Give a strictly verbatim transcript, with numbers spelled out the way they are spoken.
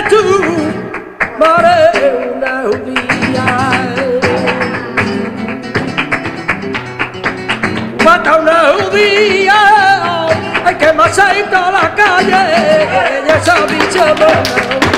tú, morena judía. Mata una judía, hay que más en toda la calle, y esa bicha buena.